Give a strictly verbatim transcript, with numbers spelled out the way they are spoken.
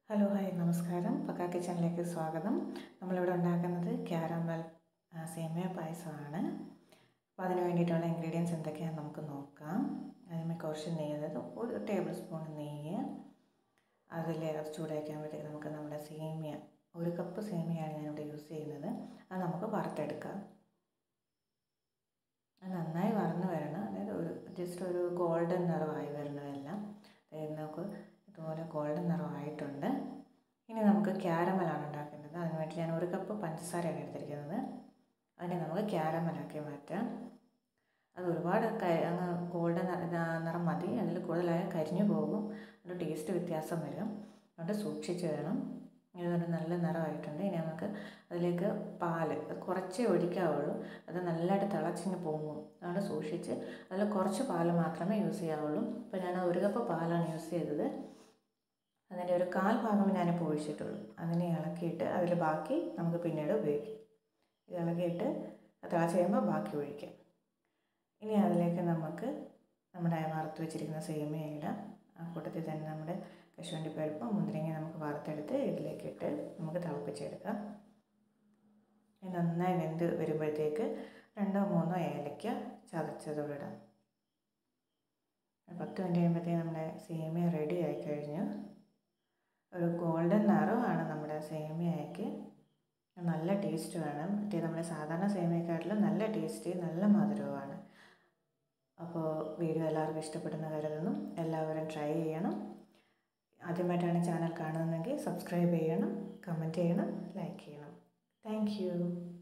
Hello hi നമസ്കാരം. പക്കാ കിച്ചണിലേക്ക് സ്വാഗതം. നമ്മളിവിടെ ഉണ്ടാക്കുന്നത് ക്യാരമൽ സേമിയ പായസമാണ്. അപ്പോൾ അതിന് വേണ്ടിയിട്ടുള്ള ഇൻഗ്രീഡിയൻസ് എന്തൊക്കെയാണെന്ന് നമുക്ക് നോക്കാം. അതിന് കുറച്ച് നെയ്യ്, അതായത് ഒരു ടേബിൾ സ്പൂൺ നെയ്യ്, അതിൽ അത് ചൂടാക്കാകുമ്പോഴത്തേക്ക് നമുക്ക് നമ്മുടെ സേമിയ, ഒരു കപ്പ് സേമിയയാണ് ഞാനിവിടെ യൂസ് ചെയ്യുന്നത്. അത് നമുക്ക് വറുത്തെടുക്കാം. അത് നന്നായി വറന്ന് വരണം, അതായത് ഒരു ജസ്റ്റ് ഒരു ഗോൾഡൻ നിറമായി വരണതെല്ലാം. അതായത് നമുക്ക് ഇതുപോലെ ഗോൾഡൻ നിറമായിട്ടുണ്ട്. ഇനി നമുക്ക് ക്യാരമലാണ് ഉണ്ടാക്കേണ്ടത്. അതിനുവേണ്ടി ഞാൻ ഒരു കപ്പ് പഞ്ചസാരയാണ് എടുത്തിരിക്കുന്നത്. അതിനെ നമുക്ക് ക്യാരമലാക്കി മാറ്റാം. അത് ഒരുപാട് അങ്ങ് ഗോൾഡൻ നിറം മതി, അതിൽ കൂടുതലായ കരിഞ്ഞു പോകും, ഒരു ടേസ്റ്റ് വ്യത്യാസം വരും. അതുകൊണ്ട് സൂക്ഷിച്ച് വേണം. ഇതൊരു നല്ല നിറമായിട്ടുണ്ട്. ഇനി നമുക്ക് അതിലേക്ക് പാല് കുറച്ചേ ഒഴിക്കാവുള്ളൂ, അത് നല്ലതായിട്ട് തിളച്ചിങ്ങ് പോകും. അതുകൊണ്ട് സൂക്ഷിച്ച് അതിൽ കുറച്ച് പാല് മാത്രമേ യൂസ് ചെയ്യാവുള്ളൂ. ഇപ്പോൾ ഞാൻ ഒരു കപ്പ് പാലാണ് യൂസ് ചെയ്തത്. അതിൻ്റെ ഒരു കാൽ ഭാഗം ഞാനിപ്പോൾ ഒഴിച്ചിട്ടുള്ളൂ. അതിനെ ഇളക്കിയിട്ട് അതിൽ ബാക്കി നമുക്ക് പിന്നീട് ഉപയോഗിക്കാം. ഇത് ഇളക്കിയിട്ട് തിളച്ച് കഴിയുമ്പോൾ ബാക്കി ഒഴിക്കാം. ഇനി അതിലേക്ക് നമുക്ക് നമ്മുടെ വറുത്ത് വെച്ചിരിക്കുന്ന സേമിയ ഇടാം. ആ കൂട്ടത്തിൽ തന്നെ നമ്മുടെ കശുവണ്ടി പരിപ്പ്, മുന്തിരിങ്ങ നമുക്ക് വറുത്തെടുത്ത് ഇതിലേക്ക് ഇട്ട് നമുക്ക് തിളപ്പിച്ചെടുക്കാം. നന്നായി വെന്ത് വരുമ്പോഴത്തേക്ക് രണ്ടോ മൂന്നോ ഏലക്ക ചതച്ചതോടെ ഇടാം. പത്ത് മിനിറ്റ് കഴിയുമ്പോഴത്തേക്ക് നമ്മുടെ സേമിയ റെഡി ആയി കഴിഞ്ഞു. ഒരു ഗോൾഡൻ നിറമാണ് നമ്മുടെ സേമിയയ്ക്ക്. നല്ല ടേസ്റ്റ് വേണം. മറ്റേ നമ്മുടെ സാധാരണ സേമിയക്കാട്ടിലും നല്ല ടേസ്റ്റ്, നല്ല മധുരവുമാണ്. അപ്പോൾ വീഡിയോ എല്ലാവർക്കും ഇഷ്ടപ്പെടുന്ന കരുതുന്നു. എല്ലാവരും ട്രൈ ചെയ്യണം. ആദ്യമായിട്ടാണ് ചാനൽ കാണുന്നതെങ്കിൽ സബ്സ്ക്രൈബ് ചെയ്യണം, കമൻറ്റ് ചെയ്യണം, ലൈക്ക് ചെയ്യണം. Thank U.